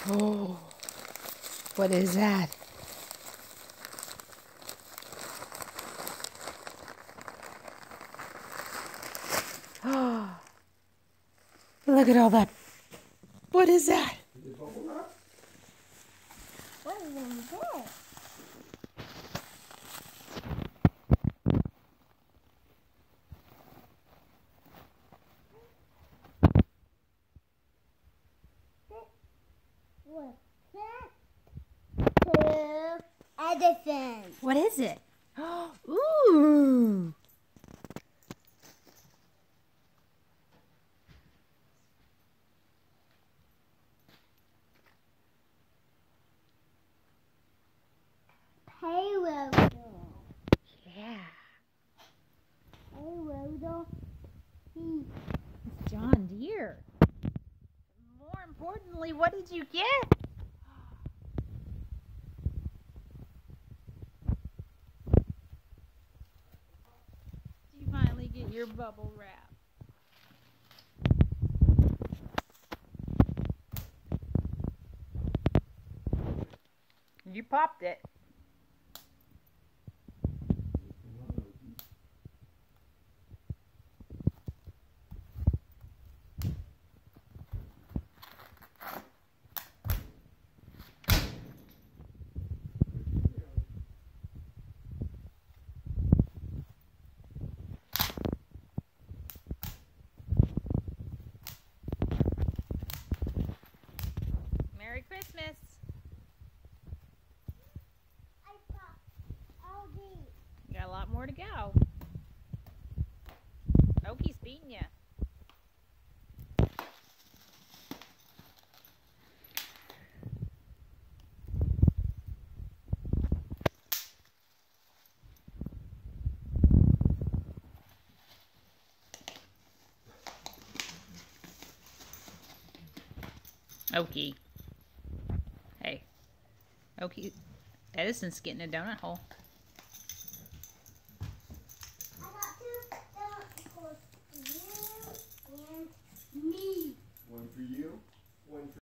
Oh, what is that? Oh, look at all that. What is that? What is in there? What's that? Two elephants. What is it? Ooh. Payloader. Yeah. Payloader. It's John Deere. More importantly, what did you get? Did you finally get your bubble wrap? You popped it. Merry Christmas. I popped all these. You got a lot more to go. Oki's beating you. Oki. Hey. Oki. Edison's getting a donut hole.